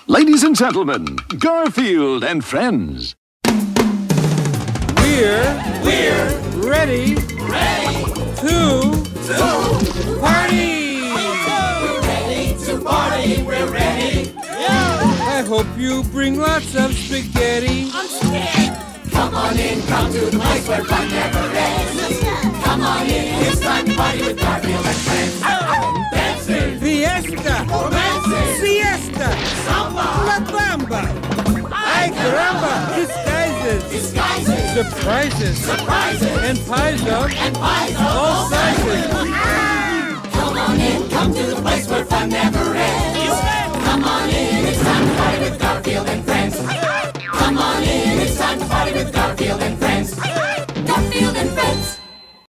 Ladies and gentlemen, Garfield and friends. We're ready to party. We're ready to party. We're ready. I hope you bring lots of spaghetti. I'm scared. Come on in, come to the place where fun never ends. Come on in, it's time to party with Garfield and friends. Dancing, Fiesta, romancing, siesta, samba, la bamba. Ay caramba, disguises, surprises, and pies of all sizes. Come on in, come to the place where fun never ends. Come on in, it's time to party with Garfield and friends. Come on in, it's time to party with Garfield and friends.